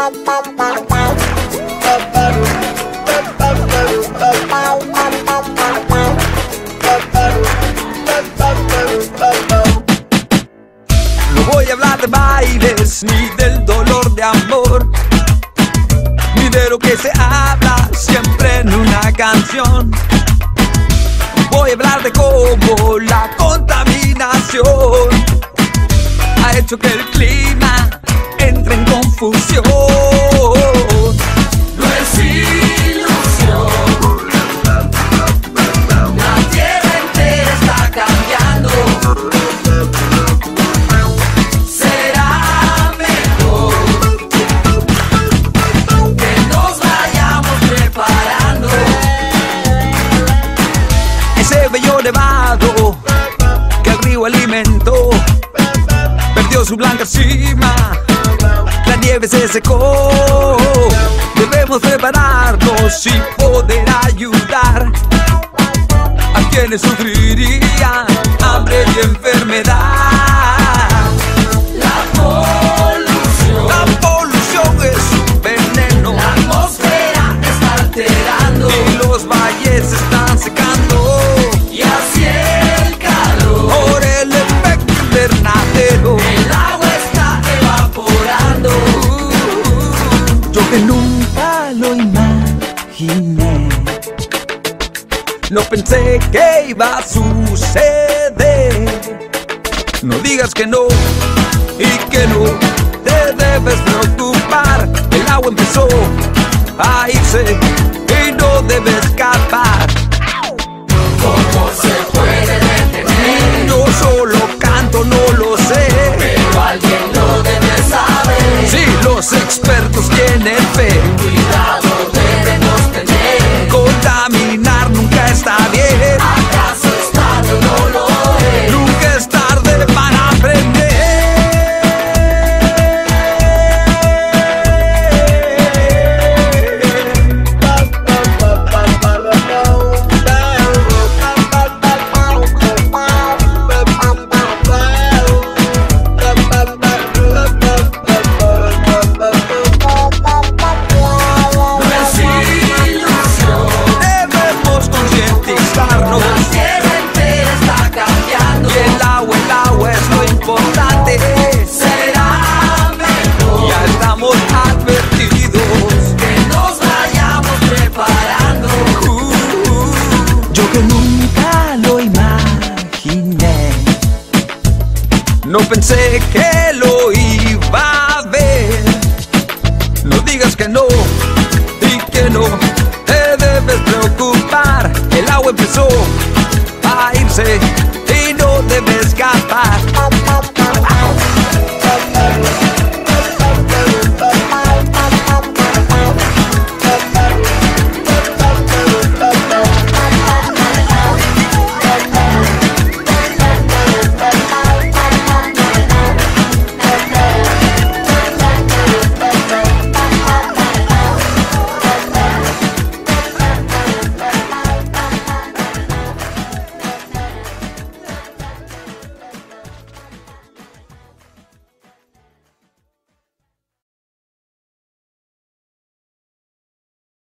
No voy a hablar de bailes, ni del dolor de amor, ni de lo que se habla siempre en una canción. Voy a hablar de cómo la contaminación ha hecho que el clima entre en confusión. No es ilusión, la tierra entera está cambiando. Será mejor que nos vayamos preparando. Ese bello nevado que el río alimentó perdió su blanca cima, la nieve se secó. Debemos prepararnos y poder ayudar a quienes sufrirían hambre y enfermedad. La polución es un veneno, La atmósfera está alterando y los valles se están secando y así el calor. por el efecto invernadero. El agua está evaporando. Yo que nunca lo imaginé, no pensé que iba a suceder. No digas que no y que no te debes preocupar. El agua empezó a irse y no debe escapar. ¿Cómo se puede detener? Yo solo canto, no lo sé, Pero alguien lo debe saber. si los expertos tienen fe. Cuidado debemos tener. Contaminar nunca está bien. ¿Acaso es tarde o no lo es? Nunca es tarde para aprender. No es ilusión, Debemos concientizarnos. la tierra entera está cambiando. Y el agua es lo importante. Será mejor Ya estamos advertidos. que nos vayamos preparando. Yo que nunca lo imaginé, no pensé que lo